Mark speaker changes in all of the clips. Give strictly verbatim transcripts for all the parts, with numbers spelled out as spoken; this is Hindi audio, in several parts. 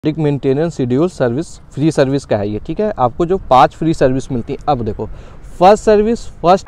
Speaker 1: एक maintenance schedule service free service का है ये, ठीक है। आपको जो पांच फ्री सर्विस मिलती है, अब देखो first service first.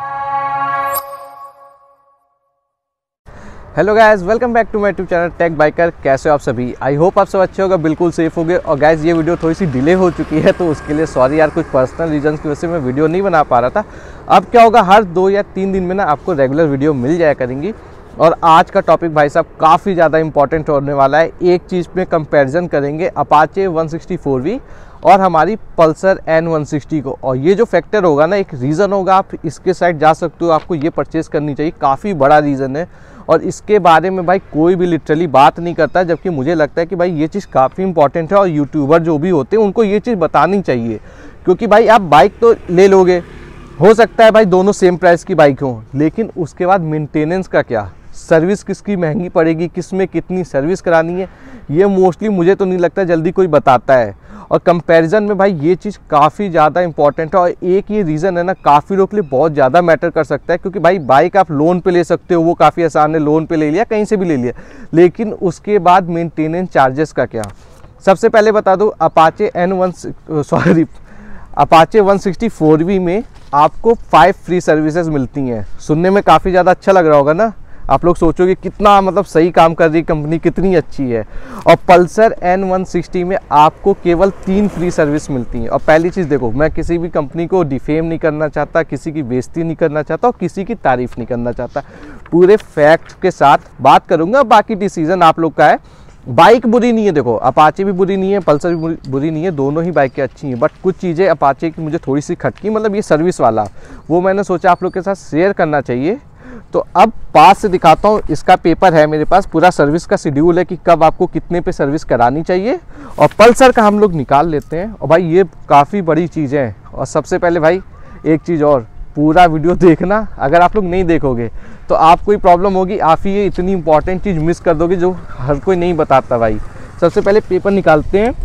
Speaker 1: Hello guys, welcome back to my YouTube channel Tech Biker. कैसे हो आप सभी? आई होप आप सब अच्छे होगा, बिल्कुल सेफ होगे। और गाइस ये वीडियो थोड़ी सी डिले हो चुकी है, तो उसके लिए सॉरी यार, कुछ पर्सनल रीजंस की वजह से मैं वीडियो नहीं बना पा रहा था। अब क्या होगा, हर दो या तीन दिन में ना आपको रेगुलर वीडियो मिल जाया करेंगी। और आज का टॉपिक भाई साहब काफ़ी ज़्यादा इंपॉर्टेंट होने वाला है। एक चीज़ में कंपैरिजन करेंगे Apache one sixty four V और हमारी पल्सर एन वन सिक्सटी को। और ये जो फैक्टर होगा ना, एक रीज़न होगा, आप इसके साइड जा सकते हो, आपको ये परचेज़ करनी चाहिए। काफ़ी बड़ा रीज़न है और इसके बारे में भाई कोई भी लिटरली बात नहीं करता, जबकि मुझे लगता है कि भाई ये चीज़ काफ़ी इंपॉर्टेंट है और यूट्यूबर जो भी होते हैं उनको ये चीज़ बतानी चाहिए। क्योंकि भाई आप बाइक तो ले लोगे, हो सकता है भाई दोनों सेम प्राइस की बाइक हो, लेकिन उसके बाद मेंटेनेंस का क्या, सर्विस किसकी महंगी पड़ेगी, किस में कितनी सर्विस करानी है, ये मोस्टली मुझे तो नहीं लगता जल्दी कोई बताता है। और कंपैरिजन में भाई ये चीज़ काफ़ी ज़्यादा इंपॉर्टेंट है। और एक ये रीज़न है ना, काफ़ी लोग के लिए बहुत ज़्यादा मैटर कर सकता है। क्योंकि भाई बाइक आप लोन पे ले सकते हो, वो काफ़ी आसान है, लोन पे ले लिया, कहीं से भी ले लिया, लेकिन उसके बाद मेंटेनेंस चार्जेस का क्या। सबसे पहले बता दूँ, Apache N one sorry Apache one sixty four V में आपको फाइव फ्री सर्विसेज मिलती हैं। सुनने में काफ़ी ज़्यादा अच्छा लग रहा होगा ना, आप लोग सोचोगे कितना मतलब सही काम कर रही कंपनी, कितनी अच्छी है। और पल्सर एन वन सिक्सटी में आपको केवल तीन फ्री सर्विस मिलती हैं। और पहली चीज़ देखो, मैं किसी भी कंपनी को डिफेम नहीं करना चाहता, किसी की बेइज्जती नहीं करना चाहता और किसी की तारीफ़ नहीं करना चाहता, पूरे फैक्ट के साथ बात करूँगा। बाकी डिसीजन आप लोग का है। बाइक बुरी नहीं है, देखो अपाचे भी बुरी नहीं है, पल्सर भी बुरी नहीं है, दोनों ही बाइकें अच्छी हैं। बट कुछ चीज़ें अपाचे की मुझे थोड़ी सी खटकी, मतलब ये सर्विस वाला, वो मैंने सोचा आप लोग के साथ शेयर करना चाहिए। तो अब पास से दिखाता हूँ, इसका पेपर है मेरे पास, पूरा सर्विस का शेड्यूल है कि कब आपको कितने पे सर्विस करानी चाहिए। और पल्सर का हम लोग निकाल लेते हैं। और भाई ये काफ़ी बड़ी चीज़ है। और सबसे पहले भाई एक चीज़ और, पूरा वीडियो देखना। अगर आप लोग नहीं देखोगे तो आपको ही प्रॉब्लम होगी, आप ही ये इतनी इंपॉर्टेंट चीज़ मिस कर दोगे जो हर कोई नहीं बताता भाई। सबसे पहले पेपर निकालते हैं।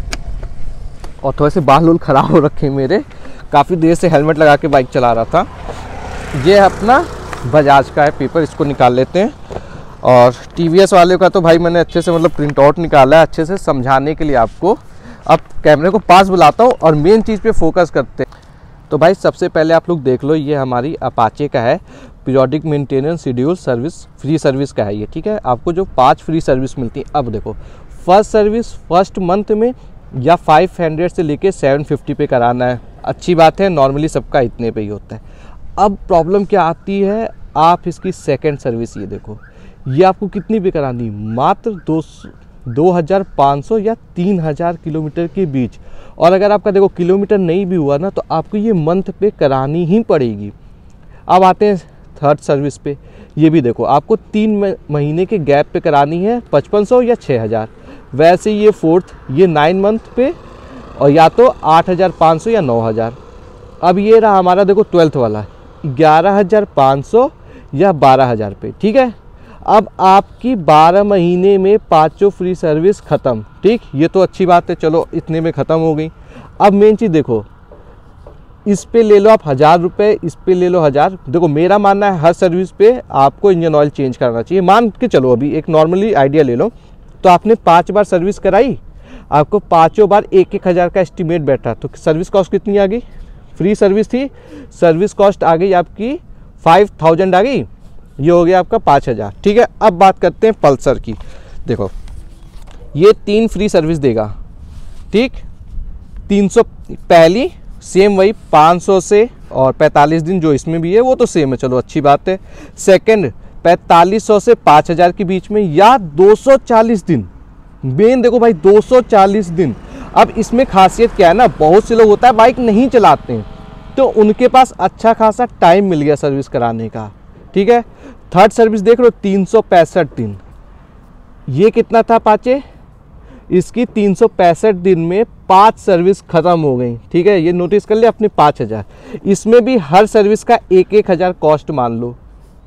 Speaker 1: और थोड़े से बाल उल खराब हो रखे हैं मेरे, काफ़ी देर से हेलमेट लगा के बाइक चला रहा था। ये अपना बजाज का है पेपर, इसको निकाल लेते हैं। और टीवीएस वाले का तो भाई मैंने अच्छे से मतलब प्रिंट आउट निकाला है, अच्छे से समझाने के लिए आपको। अब कैमरे को पास बुलाता हूँ और मेन चीज़ पे फोकस करते हैं। तो भाई सबसे पहले आप लोग देख लो, ये हमारी अपाचे का है, periodic maintenance schedule service free service का है ये, ठीक है। आपको जो पांच फ्री सर्विस मिलती है, अब देखो फर्स्ट सर्विस फर्स्ट मंथ में या फाइव हंड्रेड से लेके सेवन फिफ्टी पे कराना है। अच्छी बात है, नॉर्मली सबका इतने पे ही होता है। अब प्रॉब्लम क्या आती है, आप इसकी सेकंड सर्विस ये देखो, ये आपको कितनी पे करानी, मात्र दो दो हज़ार पाँच सौ या तीन हज़ार किलोमीटर के बीच। और अगर आपका देखो किलोमीटर नहीं भी हुआ ना, तो आपको ये मंथ पे करानी ही पड़ेगी। अब आते हैं थर्ड सर्विस पे, ये भी देखो आपको तीन महीने के गैप पे करानी है, पचपन सौ या छः हज़ार। वैसे ये फोर्थ, ये नाइन मंथ पे, और या तो आठ हज़ार पाँच सौ या नौ हज़ार। अब ये रहा हमारा देखो ट्वेल्थ वाला, ग्यारह हज़ार पाँच सौ या बारह हज़ार पे, ठीक है। अब आपकी बारह महीने में पाँचों फ्री सर्विस ख़त्म, ठीक। ये तो अच्छी बात है, चलो इतने में ख़त्म हो गई। अब मेन चीज़ देखो, इस पे ले लो आप हज़ार रुपये, इस पे ले लो हज़ार। देखो मेरा मानना है हर सर्विस पे आपको इंजन ऑयल चेंज करना चाहिए। मान के चलो अभी एक नॉर्मली आइडिया ले लो, तो आपने पाँच बार सर्विस कराई, आपको पाँचों बार एक एक हज़ार का एस्टिमेट बैठा, तो सर्विस कॉस्ट कितनी आ गई? फ्री सर्विस थी, सर्विस कॉस्ट आ गई आपकी फाइव थाउजेंड आ गई, ये हो गया आपका पाँच हज़ार, ठीक है। अब बात करते हैं पल्सर की। देखो ये तीन फ्री सर्विस देगा, ठीक। तीन सौ पहली सेम वही पाँच सौ से, और पैंतालीस दिन जो इसमें भी है वो तो सेम है, चलो अच्छी बात है। सेकंड पैंतालीस सौ से पाँच हज़ार के बीच में, या दो सौ चालीस दिन। मेन देखो भाई दो सौ चालीस दिन। अब इसमें खासियत क्या है ना, बहुत से लोग होता है बाइक नहीं चलाते हैं, तो उनके पास अच्छा खासा टाइम मिल गया सर्विस कराने का, ठीक है। थर्ड सर्विस देख लो, तीन सौ पैंसठ दिन। ये कितना था अपाचे, इसकी तीन सौ पैंसठ दिन में पांच सर्विस खत्म हो गई, ठीक है। ये नोटिस कर ले अपने पाँच हज़ार। इसमें भी हर सर्विस का एक एक हज़ार कॉस्ट मान लो,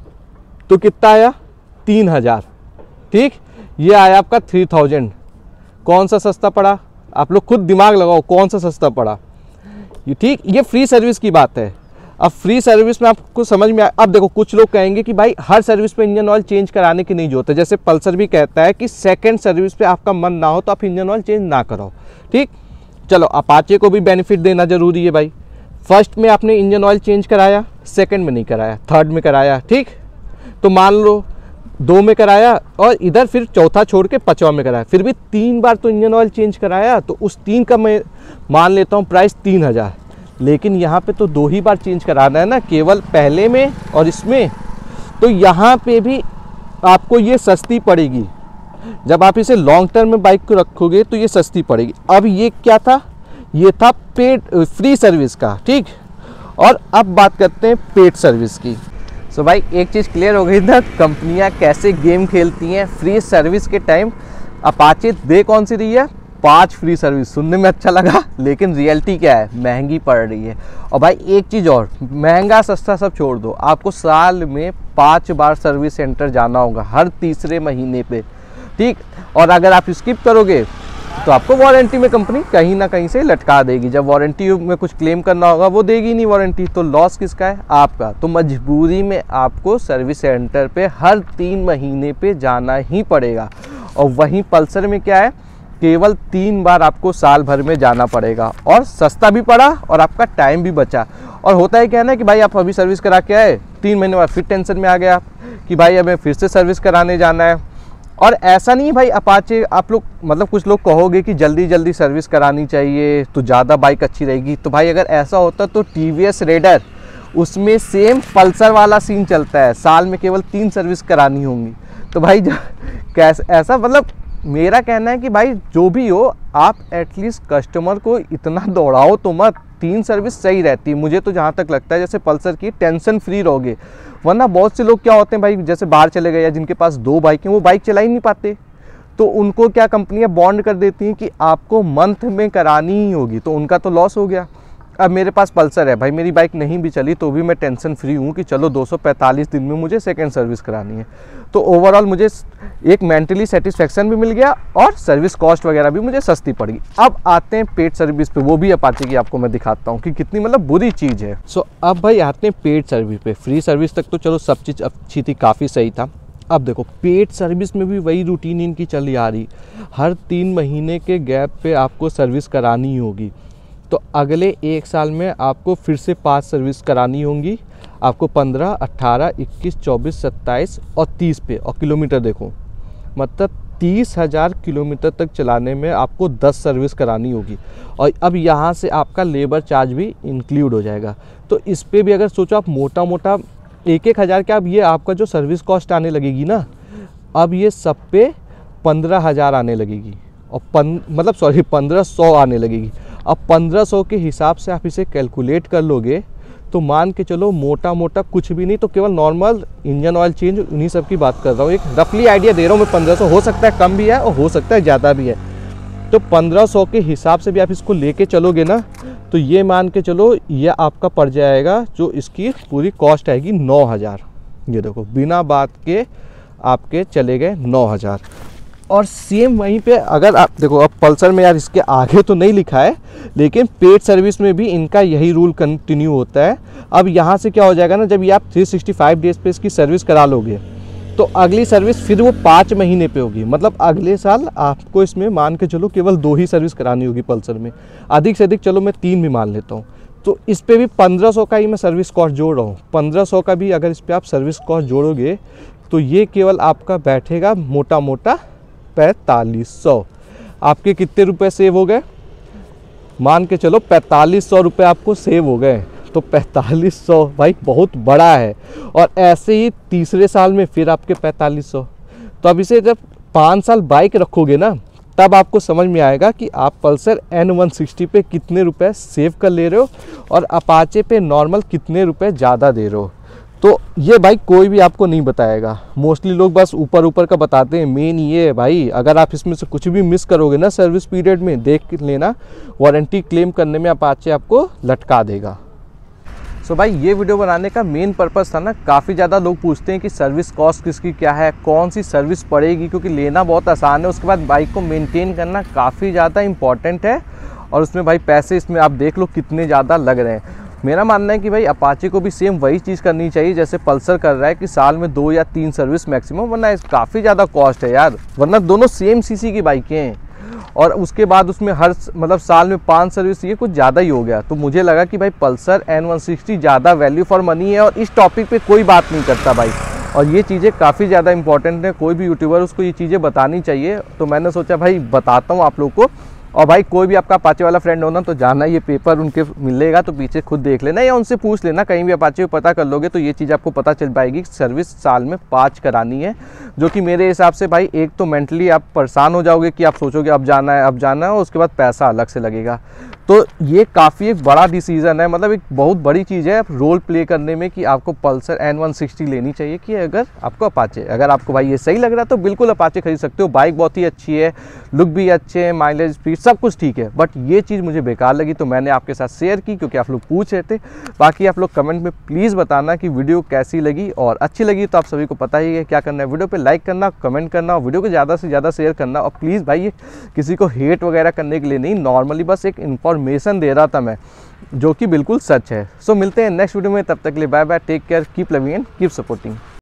Speaker 1: तो कितना आया, तीन हज़ार, ठीक। ये आया आपका थ्री थाउजेंड। कौन सा सस्ता पड़ा, आप लोग खुद दिमाग लगाओ, कौन सा सस्ता पड़ा ये, ठीक। ये फ्री सर्विस की बात है। अब फ्री सर्विस में आपको समझ में आया। अब देखो कुछ लोग कहेंगे कि भाई हर सर्विस पे इंजन ऑयल चेंज कराने की नहीं जरूरत है, जैसे पल्सर भी कहता है कि सेकंड सर्विस पे आपका मन ना हो तो आप इंजन ऑयल चेंज ना करो, ठीक। चलो अपाचे को भी बेनिफिट देना जरूरी है भाई। फर्स्ट में आपने इंजन ऑयल चेंज कराया, सेकंड में नहीं कराया, थर्ड में कराया, ठीक। तो मान लो दो में कराया और इधर फिर चौथा छोड़ के पांचवा में कराया, फिर भी तीन बार तो इंजन ऑयल चेंज कराया, तो उस तीन का मैं मान लेता हूँ प्राइस तीन हज़ार। लेकिन यहाँ पे तो दो ही बार चेंज कराना है ना, केवल पहले में और इसमें, तो यहाँ पे भी आपको ये सस्ती पड़ेगी। जब आप इसे लॉन्ग टर्म में बाइक को रखोगे तो ये सस्ती पड़ेगी। अब ये क्या था, ये था पेड फ्री सर्विस का, ठीक। और अब बात करते हैं पेड सर्विस की। सो so भाई एक चीज़ क्लियर हो गई ना, कंपनियां कैसे गेम खेलती हैं फ्री सर्विस के टाइम। अपाचे दे कौन सी रही है, पांच फ्री सर्विस। सुनने में अच्छा लगा लेकिन रियलिटी क्या है, महंगी पड़ रही है। और भाई एक चीज़ और, महंगा सस्ता सब छोड़ दो, आपको साल में पाँच बार सर्विस सेंटर जाना होगा हर तीसरे महीने पे, ठीक। और अगर आप स्किप करोगे तो आपको वारंटी में कंपनी कहीं ना कहीं से लटका देगी। जब वारंटी में कुछ क्लेम करना होगा वो देगी नहीं वारंटी, तो लॉस किसका है, आपका। तो मजबूरी में आपको सर्विस सेंटर पे हर तीन महीने पे जाना ही पड़ेगा। और वहीं पल्सर में क्या है, केवल तीन बार आपको साल भर में जाना पड़ेगा, और सस्ता भी पड़ा और आपका टाइम भी बचा। और होता है क्या ना कि भाई आप अभी सर्विस करा के आए, तीन महीने बाद फिर टेंशन में आ गया कि भाई हमें फिर से सर्विस कराने जाना है। और ऐसा नहीं भाई अपाचे, आप लोग मतलब कुछ लोग कहोगे कि जल्दी जल्दी सर्विस करानी चाहिए तो ज़्यादा बाइक अच्छी रहेगी। तो भाई अगर ऐसा होता तो टी वी एस रेडर, उसमें सेम पल्सर वाला सीन चलता है, साल में केवल तीन सर्विस करानी होंगी। तो भाई कैसे ऐसा, मतलब मेरा कहना है कि भाई जो भी हो, आप एटलीस्ट कस्टमर को इतना दौड़ाओ तो मत, तीन सर्विस सही रहती है। मुझे तो जहाँ तक लगता है जैसे पल्सर की टेंशन फ्री रहोगे, वरना बहुत से लोग क्या होते हैं भाई, जैसे बाहर चले गए या जिनके पास दो बाइक हैं वो बाइक चला ही नहीं पाते, तो उनको क्या कंपनियां बॉन्ड कर देती हैं कि आपको मंथ में करानी ही होगी, तो उनका तो लॉस हो गया। अब मेरे पास पल्सर है भाई, मेरी बाइक नहीं भी चली तो भी मैं टेंशन फ्री हूँ कि चलो दो सौ पैंतालीस दिन में मुझे सेकंड सर्विस करानी है। तो ओवरऑल मुझे एक मेंटली सेटिस्फेक्शन भी मिल गया और सर्विस कॉस्ट वगैरह भी मुझे सस्ती पड़ गई। अब आते हैं पेड सर्विस पे, वो भी अपाचे की आपको मैं दिखाता हूँ कि कितनी मतलब बुरी चीज़ है। सो अब भाई आते हैं पेड सर्विस पे। फ्री सर्विस तक तो चलो सब चीज़ अच्छी थी, काफ़ी सही था। अब देखो पेड सर्विस में भी वही रूटीन इनकी चली आ रही, हर तीन महीने के गैप पे आपको सर्विस करानी होगी। तो अगले एक साल में आपको फिर से पांच सर्विस करानी होंगी, आपको पंद्रह, अट्ठारह, इक्कीस, चौबीस, सत्ताईस और तीस पे। और किलोमीटर देखो, मतलब तीस हज़ार किलोमीटर तक चलाने में आपको दस सर्विस करानी होगी। और अब यहाँ से आपका लेबर चार्ज भी इंक्लूड हो जाएगा। तो इस पे भी अगर सोचो आप मोटा मोटा एक एक हज़ार के, अब ये आपका जो सर्विस कॉस्ट आने लगेगी ना, अब ये सब पे पंद्रह हज़ार आने लगेगी, और पन मतलब सॉरी पंद्रह सौ आने लगेगी। अब पंद्रह सौ के हिसाब से आप इसे कैलकुलेट कर लोगे तो मान के चलो मोटा मोटा कुछ भी नहीं तो केवल नॉर्मल इंजन ऑयल चेंज, उन्हीं सब की बात कर रहा हूँ। एक रफली आइडिया दे रहा हूँ मैं, पंद्रह सौ हो सकता है कम भी है और हो सकता है ज़्यादा भी है। तो पंद्रह सौ के हिसाब से भी आप इसको लेके चलोगे ना, तो ये मान के चलो ये आपका पड़ जाएगा, जो इसकी पूरी कॉस्ट आएगी नौ हज़ार। ये देखो बिना बात के आपके चले गए नौ हज़ार। और सेम वहीं पे अगर आप देखो, अब पल्सर में यार इसके आगे तो नहीं लिखा है, लेकिन पेड सर्विस में भी इनका यही रूल कंटिन्यू होता है। अब यहाँ से क्या हो जाएगा ना, जब ये आप तीन सौ पैंसठ डेज पे इसकी सर्विस करा लोगे तो अगली सर्विस फिर वो पाँच महीने पे होगी। मतलब अगले साल आपको इसमें मान के चलो केवल दो ही सर्विस करानी होगी पल्सर में, अधिक से अधिक चलो मैं तीन भी मान लेता हूँ। तो इस पर भी पंद्रह सौ का ही मैं सर्विस कॉस्ट जोड़ रहा हूँ। पंद्रह सौ का भी अगर इस पर आप सर्विस कॉस्ट जोड़ोगे तो ये केवल आपका बैठेगा मोटा मोटा पैंतालीस सौ। आपके कितने रुपए सेव हो गए, मान के चलो पैंतालीस सौ रुपये आपको सेव हो गए। तो पैंतालीस सौ भाई बहुत बड़ा है। और ऐसे ही तीसरे साल में फिर आपके पैंतालीस सौ। तो अब इसे जब पाँच साल बाइक रखोगे ना, तब आपको समझ में आएगा कि आप पल्सर एन वन सिक्सटी पे कितने रुपए सेव कर ले रहे हो और अपाचे पे नॉर्मल कितने रुपए ज़्यादा दे रहे हो। तो ये भाई कोई भी आपको नहीं बताएगा, मोस्टली लोग बस ऊपर ऊपर का बताते हैं। मेन ये है भाई, अगर आप इसमें से कुछ भी मिस करोगे ना सर्विस पीरियड में, देख लेना वारंटी क्लेम करने में अपाचे आपको लटका देगा। सो so भाई ये वीडियो बनाने का मेन पर्पस था ना, काफ़ी ज़्यादा लोग पूछते हैं कि सर्विस कॉस्ट किसकी क्या है, कौन सी सर्विस पड़ेगी, क्योंकि लेना बहुत आसान है, उसके बाद बाइक को मेंटेन करना काफ़ी ज़्यादा इंपॉर्टेंट है। और उसमें भाई पैसे इसमें आप देख लो कितने ज़्यादा लग रहे हैं। मेरा मानना है कि भाई अपाचे को भी सेम वही चीज़ करनी चाहिए जैसे पल्सर कर रहा है कि साल में दो या तीन सर्विस मैक्सिमम, वरना काफ़ी ज़्यादा कॉस्ट है यार, वरना दोनों सेम सीसी की बाइकें हैं और उसके बाद उसमें हर मतलब साल में पांच सर्विस, ये कुछ ज़्यादा ही हो गया। तो मुझे लगा कि भाई पल्सर एन वन सिक्सटी ज़्यादा वैल्यू फॉर मनी है और इस टॉपिक पे कोई बात नहीं करता भाई, और ये चीज़ें काफ़ी ज़्यादा इंपॉर्टेंट है, कोई भी यूट्यूबर उसको ये चीज़ें बतानी चाहिए। तो मैंने सोचा भाई बताता हूँ आप लोग को। और भाई कोई भी आपका अपाचे वाला फ्रेंड हो ना तो जाना, ये पेपर उनके मिलेगा तो पीछे खुद देख लेना या उनसे पूछ लेना, कहीं भी अपाचे को पता कर लोगे तो ये चीज़ आपको पता चल पाएगी। सर्विस साल में पाँच करानी है, जो कि मेरे हिसाब से भाई एक तो मेंटली आप परेशान हो जाओगे कि आप सोचोगे अब जाना है अब जाना है, और उसके बाद पैसा अलग से लगेगा। तो ये काफ़ी एक बड़ा डिसीज़न है, मतलब एक बहुत बड़ी चीज़ है रोल प्ले करने में कि आपको पल्सर एन वन सिक्सटी लेनी चाहिए कि अगर आपको अपाचे, अगर आपको भाई ये सही लग रहा है तो बिल्कुल अपाचे खरीद सकते हो। बाइक बहुत ही अच्छी है, लुक भी अच्छे है, माइलेज स्पीड सब कुछ ठीक है, बट ये चीज़ मुझे बेकार लगी तो मैंने आपके साथ शेयर की क्योंकि आप लोग पूछ रहे थे। बाकी आप लोग कमेंट में प्लीज़ बताना कि वीडियो कैसी लगी, और अच्छी लगी तो आप सभी को पता ही है क्या करना है, वीडियो पे लाइक करना, कमेंट करना और वीडियो को ज़्यादा से ज़्यादा शेयर करना। और प्लीज़ भाई ये किसी को हेट वगैरह करने के लिए नहीं, नॉर्मली बस एक इन्फॉर्मेशन दे रहा था मैं, जो कि बिल्कुल सच है। सो मिलते हैं नेक्स्ट वीडियो में, तब तक के लिए bye bye, take care, keep loving and keep supporting.